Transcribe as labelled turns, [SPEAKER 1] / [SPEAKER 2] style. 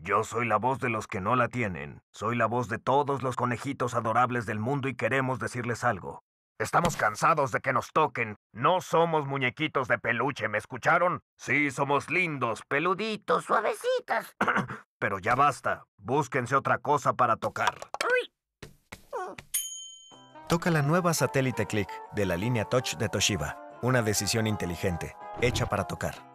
[SPEAKER 1] Yo soy la voz de los que no la tienen. Soy la voz de todos los conejitos adorables del mundo y queremos decirles algo. Estamos cansados de que nos toquen. No somos muñequitos de peluche, ¿me escucharon? Sí, somos lindos, peluditos, suavecitos. Pero ya basta. Búsquense otra cosa para tocar.
[SPEAKER 2] Toca la nueva Satélite Click de la línea Touch de Toshiba. Una decisión inteligente, hecha para tocar.